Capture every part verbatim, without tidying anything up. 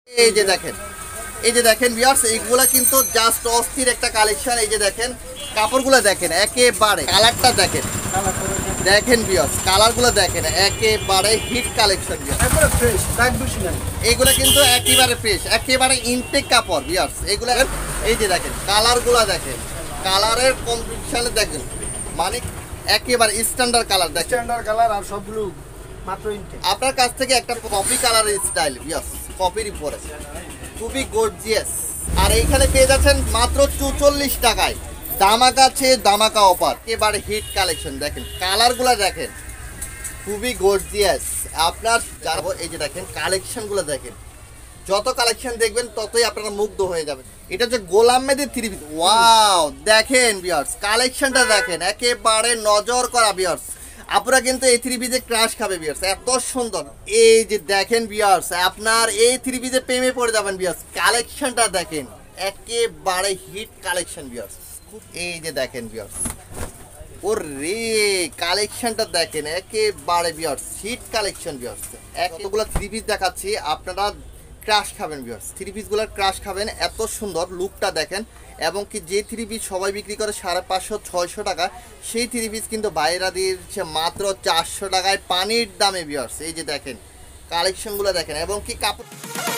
এই যে দেখেন এই যে দেখেন ভিউয়ার্স, এইগুলা কিন্তু জাস্ট অস্থির একটা কালেকশন। এই যে দেখেন কাপড়গুলো দেখেন, একেবারে কালারটা দেখেন দেখেন ভিউয়ার্স, কালারগুলো দেখেন একেবারে হিট কালেকশন ভিউয়ার্স। এইগুলো কিন্তু একেবারে ফ্রেশ, একেবারে ইনটেক কাপড় ভিউয়ার্স। এইগুলো এই যে দেখেন কালারগুলো দেখেন, কালারের কম্বিনেশনে দেখেন, মানে একেবারে স্ট্যান্ডার্ড কালার দেখেন, স্ট্যান্ডার্ড কালার আর সবগুলো মাত্র ইনটেক। আপনার কাছ থেকে একটা কপি কালারের স্টাইল ভিউয়ার্স, কপির উপরে খুবই গর্জিয়াস। আর এইখানে পেয়ে যাচ্ছেন মাত্র চুচল্লিশ টাকায় দামাকা আছে, দামাকা অফার, একেবারে হিট কালেকশন। দেখেন কালারগুলো দেখেন খুবই গর্জিয়াস। আপনার যাবো এই যে দেখেন কালেকশনগুলো দেখেন, যত কালেকশন দেখবেন ততই আপনারা মুগ্ধ হয়ে যাবেন। এটা হচ্ছে গোলাম মেদির থ্রি পিস। ওয়াও দেখেন ভিউয়ার্স, কালেকশনটা দেখেন একেবারে নজর করা ভিউয়ার্স। আপনারা কিন্তু এই থ্রি পিসে ক্রাশ খাবে ভিউয়ার্স, এত সুন্দর। এই যে দেখেন ভিউয়ার্স, আপনার এই থ্রি পিসে প্রেমে পড়ে যাবেন ভিউয়ার্স। কালেকশনটা দেখেন একেবারে হিট কালেকশন ভিউয়ার্স। এই যে দেখেন ভিউয়ার্স, ওরে কালেকশনটা দেখেন একেবারে ভিউয়ার্স হিট কালেকশন ভিউয়ার্স। এতগুলো থ্রি পিস দেখাচ্ছি, আপনারা ক্রাশ খাবেন ভিউয়ার্স, থ্রি পিসগুলোর ক্রাশ খাবেন। এত সুন্দর লুকটা দেখেন, এবং কি যে থ্রি পিস সবাই বিক্রি করে সাড়ে পাঁচশো ছয়শো টাকা, সেই থ্রি পিস কিন্তু বাইরা দিচ্ছে মাত্র চারশো টাকায় পানির দামে ভিউয়ার্স। এই যে দেখেন কালেকশনগুলো দেখেন, এবং কি কাপড়।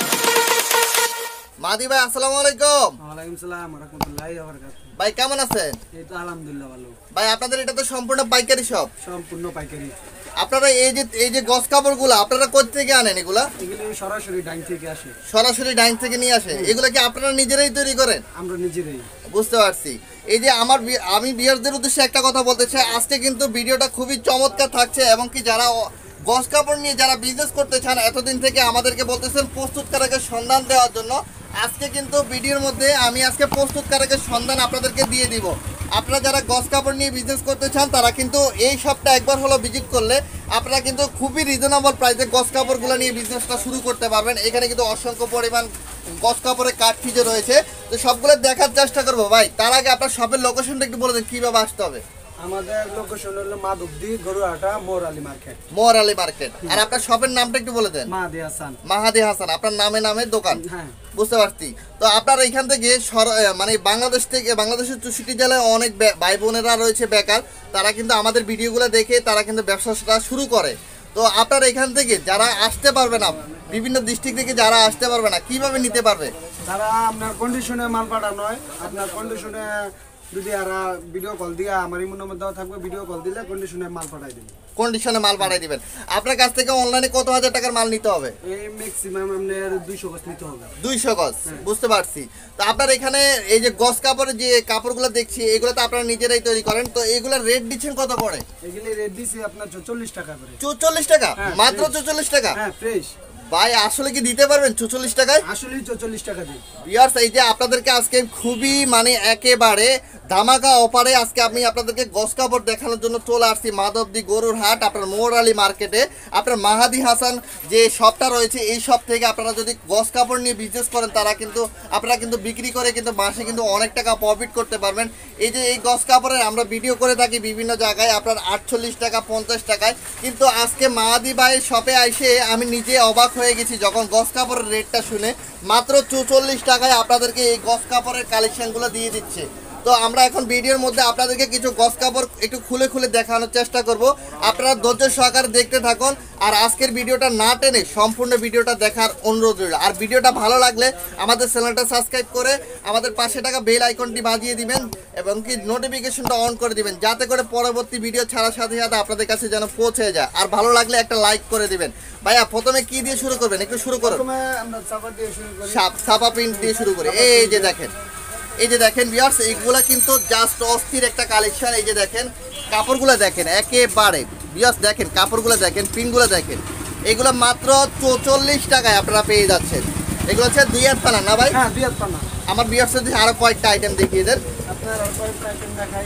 মাদি ভাই আসসালামু আলাইকুম। ওয়ালাইকুম সালাম ওয়া রাহমাতুল্লাহি ওয়া বারাকাতুহু। ভাই কেমন আছেন? এই তো আলহামদুলিল্লাহ ভালো। ভাই আপনাদের এটা তো সম্পূর্ণ পাইকারি শপ? সম্পূর্ণ পাইকারি। আপনারা এই যে এই যে গস কাপড়গুলো আপনারা কোথা থেকে আনেন? এগুলা এগুলো সরাসরি ডাইং থেকে আসে। সরাসরি ডাইং থেকে নিয়ে আসে? এগুলো কি আপনারা নিজেরাই তৈরি করেন? আমরা নিজেরাই। বুঝতে পারছি। এই যে আমার আমি ভিউয়ারদের উদ্দেশ্যে একটা কথা বলতে চাই, আজকে কিন্তু ভিডিওটা খুবই চমৎকার থাকছে, এবং কি যারা গস কাপড় নিয়ে যারা বিজনেস করতে চান এতদিন থেকে আমাদেরকে বলতেছেন প্রস্তুতকারকের সন্ধান দেওয়ার জন্য, আজকে কিন্তু ভিডিওর মধ্যে আমি আজকে প্রস্তুতকারকের সন্ধান আপনাদেরকে দিয়ে দিব। আপনারা যারা গস কাপড় নিয়ে বিজনেস করতে চান তারা কিন্তু এই শপটা একবার হলো ভিজিট করলে আপনারা কিন্তু খুবই রিজনেবল প্রাইসে গস কাপড়গুলো নিয়ে বিজনেসটা শুরু করতে পারবেন। এখানে কিন্তু অসংখ্য পরিমাণ গস কাপড়ের কাঠ ফিজে রয়েছে, তো সবগুলো দেখার চেষ্টা করবো। ভাই তার আগে আপনার শপের লোকেশনটা একটু বলে দেন, কীভাবে আসতে হবে? আমাদের লোকেশন হলো মাধবদী গরুহাটা মোর আলী মার্কেট। মোর আলী মার্কেট। আর আপনার শপের নামটা একটু বলে দেন। মাহাদি হাসান। মাহাদি হাসান, আপনার নামে নামে দোকান। হ্যাঁ বুঝতে পারছি। তো আপনার এখান থেকে মানে বাংলাদেশ থেকে, বাংলাদেশের চৌষট্টি জেলায় অনেক ভাই বোনেরা রয়েছে বেকার, তারা কিন্তু আমাদের ভিডিওগুলো দেখে তারা কিন্তু ব্যবসাটা শুরু করে। তো আপনার এখান থেকে যারা আসতে পারবে না, বিভিন্ন ডিস্ট্রিক্ট থেকে যারা আসতে পারবে না, কিভাবে নিতে পারবে? তারা আপনার কন্ডিশনে মাল পাঠানো হয়, আপনার কন্ডিশনে যদি আর ভিডিও কল দিয়ে আমার ইমো নম্বর দেওয়া থাকবে, ভিডিও কল দিলে কন্ডিশনে মাল পাঠাই দিবেন। কন্ডিশনে মাল পাঠাই দিবেন। আপনার কাছ থেকে অনলাইনে কত হাজার টাকার মাল নিতে হবে? এই ম্যাক্সিমাম আপনার দুইশো গজ নিতে হবে। দুইশো গজ, বুঝতে পারছি। তো আপনার এখানে এই যে গস কাপড়ের যে কাপড়গুলো দেখছি এগুলো তো আপনারা নিজেরাই তৈরি করেন, তো এগুলোর রেট দিচ্ছেন কত করে? এগুলো রেট দিছি আপনার চল্লিশ টাকা করে। চল্লিশ টাকা? মাত্র চল্লিশ টাকা? হ্যাঁ ফ্রেশ। ভাই আসলে কি দিতে পারবেন চল্লিশ টাকায়? আসলে চল্লিশ টাকা দিই ভিউয়ার্স। এই যে আপনাদেরকে আজকে খুবই মানে একেবারে ধামাকা অফারে আজকে আমি আপনাদেরকে গস কাপড় দেখানোর জন্য চলে আসছি মাধবদী গরুর হাট, আপনার মোর আলী মার্কেটে। আপনার মাহাদি হাসান যে শপটা রয়েছে এই শপ থেকে আপনারা যদি গস কাপড় নিয়ে বিজনেস করেন তারা কিন্তু আপনারা কিন্তু বিক্রি করে কিন্তু মাসে কিন্তু অনেক টাকা প্রফিট করতে পারবেন। এই যে এই গস কাপড়ের আমরা ভিডিও করে থাকি বিভিন্ন জায়গায় আপনার আটচল্লিশ টাকা পঞ্চাশ টাকায়, কিন্তু আজকে মাহাদি ভাইয়ের শপে এসে আমি নিজে অবাক হয়ে গেছি যখন গস কাপড়ের রেটটা শুনে। মাত্র চৌচল্লিশ টাকায় আপনাদেরকে এই গস কাপড়ের কালেকশনগুলো দিয়ে দিচ্ছে। তো আমরা এখন ভিডিওর মধ্যে আপনাদেরকে কিছু গস কাপড় একটু খুলে খুলে দেখানোর চেষ্টা করব, আপনারা ধৈর্য সহকারে দেখতে থাকুন। আর আজকের ভিডিওটা না টেনে সম্পূর্ণ ভিডিওটা দেখার অনুরোধ রইল। আর ভিডিওটা ভালো লাগলে আমাদের চ্যানেলটা সাবস্ক্রাইব করে আমাদের পাশে থাকা বেল আইকনটি বাজিয়ে দিবেন, এবং কি নোটিফিকেশনটা অন করে দিবেন, যাতে করে পরবর্তী ভিডিও ছাড়ার সাথে সাথে আপনাদের কাছে যেন পৌঁছে যায়। আর ভালো লাগলে একটা লাইক করে দিবেন। ভাইয়া প্রথমে কি দিয়ে শুরু করবেন একটু শুরু করুন। প্রথমে আমরা ছাপা দিয়ে শুরু করি। ছাপা প্রিন্ট দিয়ে শুরু করি। এই যে দেখেন এই যে দেখেন ভিউয়ার্স, এইগুলা কিন্তু জাস্ট অস্থির একটা কালেকশন। এই যে দেখেন কাপড়গুলো দেখেন একেবারে ভিউয়ার্স, দেখেন কাপড়গুলো দেখেন, প্রিন্টগুলো দেখেন, এগুলো মাত্র চৌচল্লিশ টাকায় আপনারা পেয়ে যাচ্ছেন। এগুলো হচ্ছে দুই হাত পানা না ভাই? হ্যাঁ দুই হাত পানা। আমার ভিউয়ার্স যদি আরো কয়েকটা আইটেম দেখিয়ে দেন। আপনার আরো কয়েকটা আইটেম দেখাই।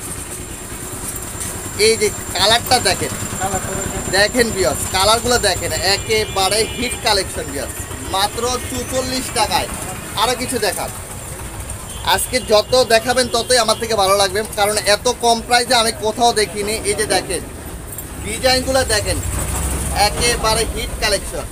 এই যে কালারটা দেখেন দেখেন ভিউয়ার্স, কালারগুলো দেখেন একেবারে হিট কালেকশন ভিউয়ার্স, মাত্র চৌচল্লিশ টাকায়। আরো কিছু দেখান, আজকে যত দেখাবেন ততই আমার থেকে ভালো লাগবে, কারণ এত কম প্রাইসে আমি কোথাও দেখিনি। এই যে দেখেন ডিজাইনগুলো দেখেন একেবারে হিট কালেকশন।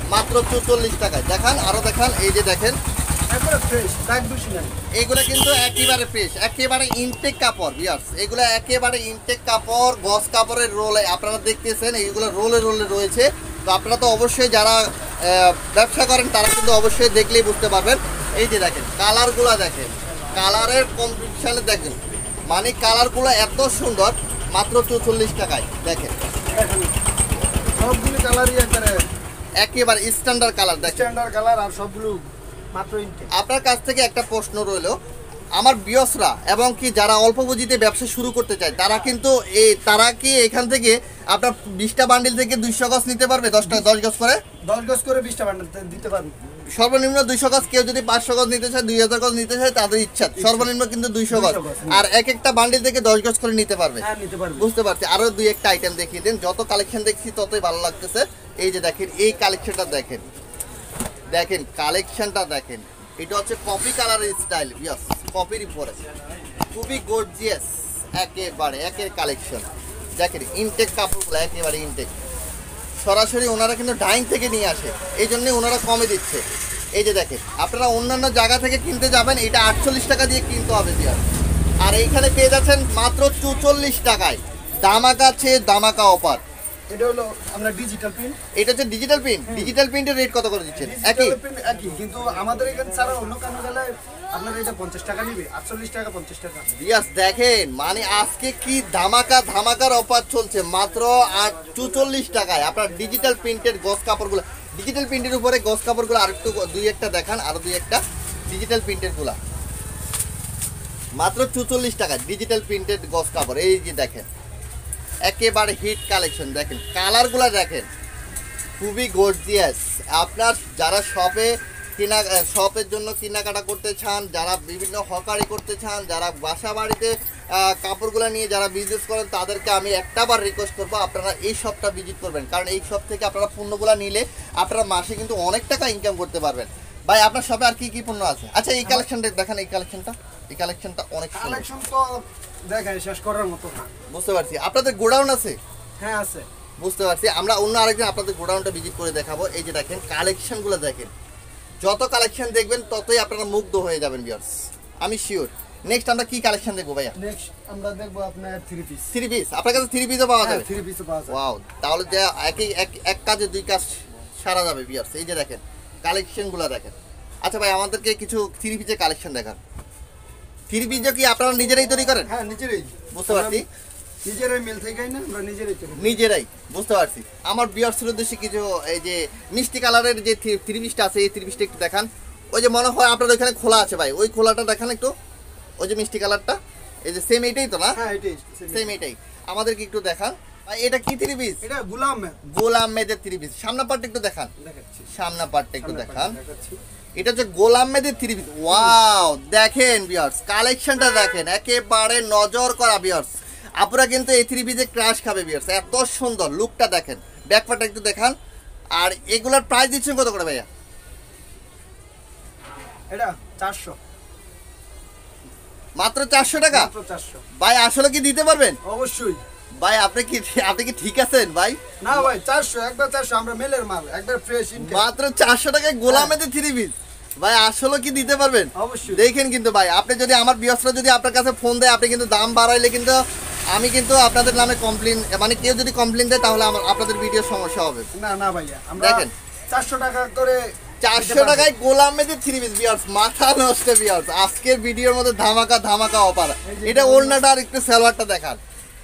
মাত্র চৌচল্লিশ টাকায়। দেখান আরো দেখান, এই যে দেখেন একবারে ফ্রেশ, দাগ দূষি নাই। এগুলো কিন্তু একেবারে ফ্রেশ, একেবারে ইনটেক কাপড় ভিউয়ার্স। এগুলো একেবারে ইনটেক কাপড়, গস কাপড়ের রোলে আপনারা দেখতেছেন, এইগুলো রোলে রোলে রয়েছে। তো আপনারা তো অবশ্যই যারা ব্যবসা করেন তারা কিন্তু অবশ্যই দেখলেই বুঝতে পারবেন। এই যে দেখেন কালারগুলো, দেখেন কালারের কম্পিটিশানে দেখেন, মানে কালারগুলো এত সুন্দর, মাত্র চৌচল্লিশ টাকায়। দেখেন সবগুলো কালারই একবারে একেবারে স্ট্যান্ডার্ড কালার, দেখেন স্ট্যান্ডার্ড কালার, আর সবগুলো মাত্র ইনটেক। আপনার কাছ থেকে একটা প্রশ্ন রইল, আমার বিয়সরা এবং কি যারা অল্প পুঁজিতে ব্যবসা শুরু করতে চায় তারা কিন্তু এই তারা কি এখান থেকে আপনার বিশটা বান্ডিল থেকে দুইশো গজ নিতে পারবে? দশটা দশ গজ করে দশ গজ করে বিশটা বান্ডেল দিতে পারবে। সর্বনিম্ন দুইশো গজ, কেউ যদি পাঁচশো গজ নিতে চায়, দুই হাজার গজ নিতে চায়, তাদের ইচ্ছা। সর্বনিম্ন কিন্তু দুইশো গজ, আর এক একটা বান্ডিল থেকে দশ গজ করে নিতে পারবে। বুঝতে পারছি। আরো দুই একটা আইটেম দেখিয়ে দেন, যত কালেকশন দেখছি ততই ভালো লাগতেছে। এই যে দেখেন এই কালেকশনটা দেখেন, দেখেন কালেকশনটা দেখেন, এটা হচ্ছে কপি কালারের স্টাইল, ইয়েস কপির উপরে, খুবই গর্জিয়াস, একেবারে একের কালেকশন। দেখেন ইনটেক কাপড়গুলো একেবারে ইনটেক, সরাসরি ওনারা কিন্তু ডাইং থেকে নিয়ে আসে, এই জন্যে ওনারা কমে দিচ্ছে। এই যে দেখেন আপনারা অন্যান্য জায়গা থেকে কিনতে যাবেন, এটা আটচল্লিশ টাকা দিয়ে কিনতে হবে বিয়ার, আর এইখানে পেয়ে যাচ্ছেন মাত্র চৌচল্লিশ টাকায়। দামাকা আছে, দামাকা অফার। এটা হলো আমরা ডিজিটাল প্রিন্ট, এটা হচ্ছে ডিজিটাল প্রিন্ট। ডিজিটাল প্রিন্টের রেট কত করে দিচ্ছেন? একই একই, কিন্তু আমাদের এখানে ছাড়া অন্য কোনো জায়গায় আপনারা এটা পঞ্চাশ টাকা নিবে, আটচল্লিশ টাকা পঞ্চাশ টাকা। ইয়াস দেখেন, মানে আজকে কি ধামাকা ধামাকার অফার চলছে, মাত্র আর চৌচল্লিশ টাকায় আপনার ডিজিটাল প্রিন্টের গস কাপড়গুলো। ডিজিটাল প্রিন্টের উপরে গস কাপড়গুলো আর একটু দুই একটা দেখান, আরো দুই একটা ডিজিটাল প্রিন্টের গুলা মাত্র চৌচল্লিশ টাকা ডিজিটাল প্রিন্টেড গস কাপড়। এই যে দেখেন একেবারে হিট কালেকশন, দেখেন কালারগুলো দেখেন, খুবই গর্জিয়াস। আপনার যারা শপে কিনা শপের জন্য কেনাকাটা করতে চান, যারা বিভিন্ন হকারি করতে চান, যারা বাসা বাড়িতে কাপড়গুলো নিয়ে যারা বিজনেস করেন, তাদেরকে আমি একটা বার রিকোয়েস্ট করবো আপনারা এই শপটা ভিজিট করবেন, কারণ এই শপ থেকে আপনারা পণ্যগুলো নিলে আপনারা মাসে কিন্তু অনেক টাকা ইনকাম করতে পারবেন। ভাই আপনার শপে আর কি কি পণ্য আছে? আচ্ছা এই কালেকশনটা দেখেন, এই কালেকশনটা এই কালেকশনটা অনেক কালেকশন তো দেখাই শেষ করার মতো না। বুঝতে পারছি। আপনাদের গোডাউন আছে? হ্যাঁ আছে। বুঝতে পারছি। আমরা অন্য আরেকদিন আপনাদের গোডাউনটা ভিজিট করে দেখাবো। এই যে দেখেন কালেকশনগুলো দেখেন, যত কালেকশন দেখবেন ততই আপনারা মুগ্ধ হয়ে যাবেন ভিউয়ার্স, আমি শিওর। নেক্সট আমরা কি কালেকশন দেখবো ভাইয়া? নেক্সট আমরা দেখবো আপনার থ্রি পিস। থ্রি পিস আপনার কাছে থ্রি পিসও পাওয়া যাবে? থ্রি পিসও পাওয়া যাবে। ওয়াও, তাহলে যে একই এক এক কাজে দুই কাজ সারা যাবে ভিউয়ার্স। এই যে দেখেন কালেকশনগুলো দেখেন। আচ্ছা ভাই আমাদেরকে কিছু থ্রি পিসের কালেকশন দেখান। থ্রি পিসও কি আপনারা নিজেরাই তৈরি করেন? হ্যাঁ নিজেরাই। বুঝতে পারছি। নিজেরাই মেল থেকে না, আমরা নিজেরাই তৈরি নিজেরাই। বুঝতে পারছি। আমার ভিউয়ার্সের উদ্দেশ্যে কিছু এই যে মিষ্টি কালারের যে থ্রি পিসটা আছে, এই থ্রি পিসটা একটু দেখান। ওই যে মনে হয় আপনার ওইখানে খোলা আছে ভাই, ওই খোলাটা দেখান একটু, ওই যে মিষ্টি কালারটা, এই যে সেম এইটাই তো না? হ্যাঁ এটাই সেম এইটাই, আমাদেরকে একটু দেখান। ভাই এটা কি থ্রি পিস? এটা গোলাম গোলাম মেদের থ্রি পিস। সামনা পার্টটা একটু দেখান, দেখাচ্ছি সামনা পার্টটা একটু দেখান। দেখাচ্ছি। এটা হচ্ছে গোলাম মেদের থ্রি পিস। ওয়াও দেখেন ভিউয়ার্স কালেকশনটা দেখেন, একেবারে নজর করা ভিউয়ার্স। আপনারা কিন্তু এই থ্রি পিসে ক্রাশ খাবে ভিউয়ার্স, এত সুন্দর লুকটা দেখেন। ব্যাকপার্টটা একটু দেখান। আর এগুলার প্রাইস দিচ্ছেন কত করে ভাইয়া? এটা চারশো, মাত্র চারশো টাকা। মাত্র চারশো। ভাই আসলে কি দিতে পারবেন? অবশ্যই। ভাই আপনি কি আপনি কি ঠিক আছেন ভাই? না ভাই চারশো, একবার চারশো, আমরা মেলের মাল, একবার ফ্রেশ ইনটেক। মাত্র চারশো টাকায় গোলামেতে থ্রি পিস। ভাই আসলে কি দিতে পারবেন? অবশ্যই। দেখেন কিন্তু ভাই, আপনি যদি আমার বিয়সরা যদি আপনার কাছে ফোন দেয়, আপনি কিন্তু দাম বাড়াইলে কিন্তু আমি কিন্তু আপনাদের নামে কমপ্লেন, মানে কেউ যদি কমপ্লেন দেয় তাহলে আমার আপনাদের ভিডিও সমস্যা হবে। না না ভাইয়া, আমরা দেখেন চারশো টাকা করে চারশো টাকায় গোলাম মেদের থ্রি পিস ভিউয়ার্স, মাথা নষ্ট ভিউয়ার্স। আজকের ভিডিওর মধ্যে ধামাকা ধামাকা অফার। এটা ওড়নাটা আর একটু সালোয়ারটা দেখান।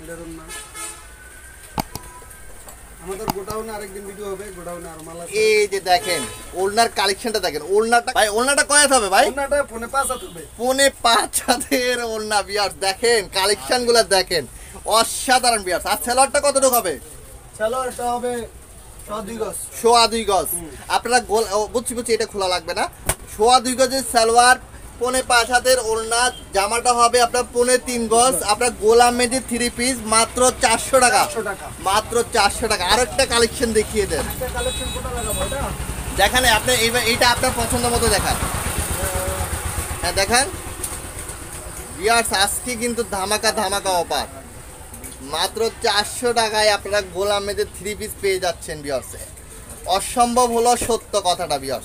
আমাদের গোডাউনে আরেকদিন ভিডিও হবে, গোডাউনে আর মাল আছে। এই যে দেখেন ওড়নার কালেকশনটা দেখেন। ওড়নাটা ভাই, ওড়নাটা কয় হাত হবে ভাই? ওড়নাটা পৌনে পাঁচ হাত হবে। পৌনে পাঁচ হাতের ওড়না ভিউয়ার্স, দেখেন কালেকশনগুলো দেখেন, অসাধারণ ভিউয়ার্স। আর সালোয়ারটা কতটুকু হবে? সালোয়ারটা হবে সোয়া দুই গজ। সোয়া দুই গজ। আপনারা গোল বুঝছি বুঝছি, এটা খোলা লাগবে না। সোয়া দুই গজের সালোয়ার, পৌনে পাঁচ হাতের ওড়না, জামাটা হবে আপনার পৌনে তিন গজ। আপনার গোলাম মেদের থ্রি পিস মাত্র চারশো টাকা, মাত্র চারশো টাকা। আর একটা কালেকশন দেখিয়ে দেন। দেখেন আপনি এইবার এইটা আপনার পছন্দ মতো দেখান। হ্যাঁ দেখান ভিউয়ার্স, আজকে কিন্তু ধামাকা ধামাকা অফার। মাত্র চারশো টাকায় আপনারা গোলাম মেদের থ্রি পিস পেয়ে যাচ্ছেন ভিউয়ার্স। অসম্ভব হলো সত্য কথাটা ভিউয়ার্স।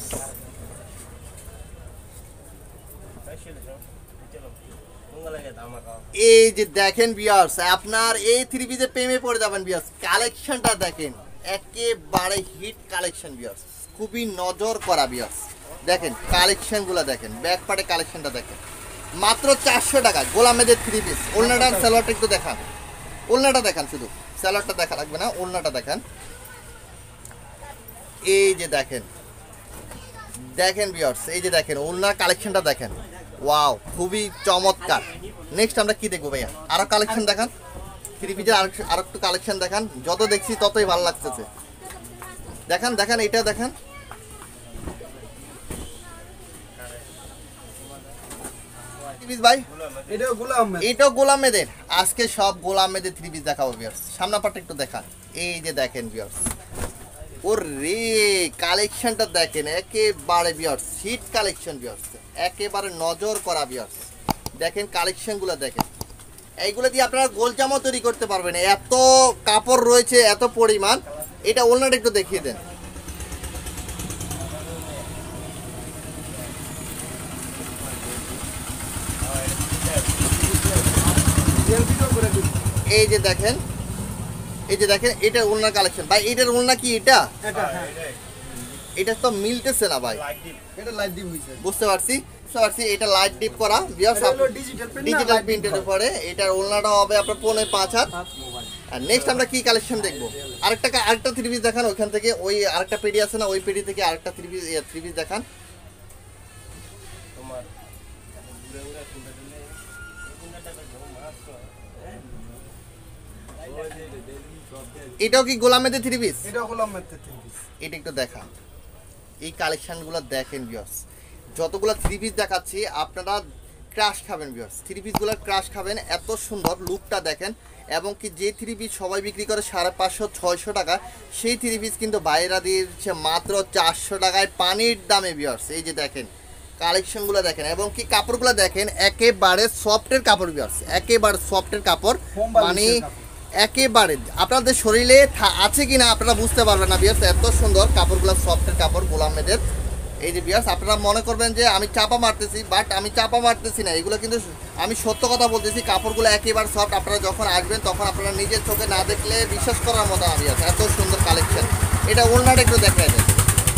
এই যে দেখেন ভিউয়ার্স, আপনার এই থ্রি পিসের প্রেমে পড়ে যাবেন ভিউয়ার্স। কালেকশনটা দেখেন, একেবারে হিট কালেকশন ভিউয়ার্স, খুবই নজর করা ভিউয়ার্স। দেখেন কালেকশনগুলো দেখেন, ব্যাক পার্টে কালেকশনটা দেখেন, মাত্র চারশো টাকা গোলামেদের থ্রি পিস। ওলনাটা সালোয়ারটা একটু দেখান, ওলনাটা দেখান, শুধু সালোয়ারটা দেখা লাগবে না, ওলনাটা দেখান। এই যে দেখেন দেখেন ভিউয়ার্স, এই যে দেখেন ওলনার কালেকশনটা দেখেন, ওয়াও খুবই চমৎকার। নেক্সট আমরা কি দেখবো ভাইয়া? আরো কালেকশন দেখান, থ্রি পিসের আর আরো একটু কালেকশন দেখান। যত দেখছি ততই ভালো লাগতেছে। দেখান দেখান এইটা দেখান। ভাই এটাও গোলাম এটাও গোলামেদের। আজকে সব গোলামেদের থ্রি পিস দেখাবো ভিউয়ার্স। সামনা পাটটা একটু দেখান। এই যে দেখেন ভিউয়ার্স, ওরে কালেকশনটা দেখেন, একেবারে ভিউয়ার্স হিট কালেকশন ভিউয়ার্স, একেবারে নজর করা ভিউয়ার্স। দেখেন কালেকশনগুলো দেখেন, এইগুলো দিয়ে আপনারা গোল জামা তৈরি করতে পারবেন, এত কাপড় রয়েছে, এত পরিমাণ। এটা ওলনাটা একটু দেখিয়ে দেন। এই যে দেখেন, এই যে দেখেন, এটা ওলনার কালেকশন ভাই। এটার ওলনা কি এটা? এটা তো মিলতেছে না ভাই, এটা লাইট ডিপ হইছে, বুঝতে পারছি বুঝতে পারছি এটা লাইট ডিপ করা ভিউয়ার্স, ডিজিটাল প্রিন্ট, ডিজিটাল প্রিন্টের উপরে। এটার ওলনাটা হবে আপনার পৌনে পাঁচ হাত। আর নেক্সট আমরা কি কালেকশন দেখবো? আরেকটা আরেকটা থ্রি পিস দেখান ওইখান থেকে, ওই আরেকটা পেডি আছে না, ওই পেডি থেকে আরেকটা থ্রি পিস থ্রি পিস দেখান। এটাও কি গোলামেদের থ্রি পিস? এটা গোলামেদের থ্রি পিস। এটা একটু দেখান, এই কালেকশনগুলো দেখেন ভিউয়ার্স। যতগুলো থ্রি পিস দেখাচ্ছি আপনারা ক্রাশ খাবেন ভিউয়ার্স, থ্রি পিসগুলো ক্রাশ খাবেন। এত সুন্দর লুকটা দেখেন, এবং কি যে থ্রি পিস সবাই বিক্রি করে সাড়ে পাঁচশো ছয়শো টাকা, সেই থ্রি পিস কিন্তু বাইরা দিচ্ছে মাত্র চারশো টাকায় পানির দামে ভিউয়ার্স। এই যে দেখেন কালেকশনগুলো দেখেন, এবং কি কাপড়গুলো দেখেন, একেবারে সফটের কাপড় ভিউয়ার্স, একেবারে সফটের কাপড়, মানে একেবারে আপনাদের শরীরে আছে কিনা আপনারা বুঝতে পারবেন না ভিউয়ার্স, এত সুন্দর কাপড়গুলো, সফটের কাপড় গোলামেদের। এই যে ভিউয়ার্স, আপনারা মনে করবেন যে আমি চাপা মারতেছি, বাট আমি চাপা মারতেছি না, এগুলো কিন্তু আমি সত্য কথা বলতেছি। কাপড়গুলো একেবারে সফট, আপনারা যখন আসবেন তখন আপনারা নিজের চোখে না দেখলে বিশ্বাস করার মতো না ভিউয়ার্স, এত সুন্দর কালেকশন। এটা ওলনাটা একটু দেখাই দেন।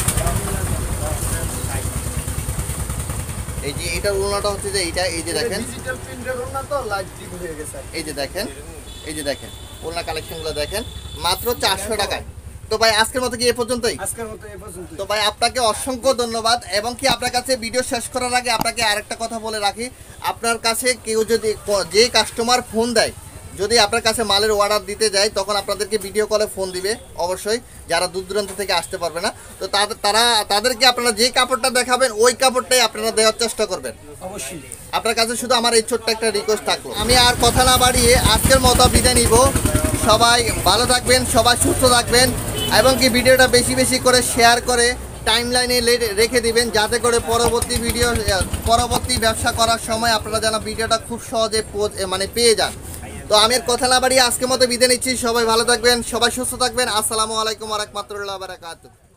এই যে এটার ওলনাটা হচ্ছে যে এইটা, এই যে দেখেন ডিজিটাল প্রিন্টের ওলনা তো লাইট ডিপ হয়ে গেছে। এই যে দেখেন, এই যে দেখেন ওলনা কালেকশনগুলো দেখেন, মাত্র চারশো টাকায়। তো ভাই আজকের মতো কি এ পর্যন্তই? আজকের মতো এই পর্যন্ত। তো ভাই আপনাকে অসংখ্য ধন্যবাদ, এবং কি আপনার কাছে ভিডিও শেষ করার আগে আপনাকে আরেকটা কথা বলে রাখি, আপনার কাছে কেউ যদি যে কাস্টমার ফোন দেয়, যদি আপনার কাছে মালের অর্ডার দিতে যায়, তখন আপনাদেরকে ভিডিও কলে ফোন দিবে অবশ্যই, যারা দূর দূরান্ত থেকে আসতে পারবে না। তো তারা তাদেরকে আপনারা যে কাপড়টা দেখাবেন ওই কাপড়টাই আপনারা দেওয়ার চেষ্টা করবেন অবশ্যই। আপনার কাছে শুধু আমার এই ছোট্ট একটা রিকোয়েস্ট থাকলো। আমি আর কথা না বাড়িয়ে আজকের মতো বিদায় নিব। সবাই ভালো থাকবেন, সবাই সুস্থ থাকবেন, এবং কি ভিডিওটা বেশি বেশি করে শেয়ার করে টাইম লাইনে রেখে দিবেন, যাতে করে পরবর্তী ভিডিও পরবর্তী ব্যবসা করার সময় আপনারা যেন ভিডিওটা খুব সহজে মানে পেয়ে যান। তো আমি আর কথা না বাড়িয়ে আজকের মতো বিদায় নিচ্ছি। সবাই ভালো থাকবেন, সবাই সুস্থ থাকবেন। আসসালামু আলাইকুম ওয়া রাহমাতুল্লাহি ওয়া বারাকাতুহু।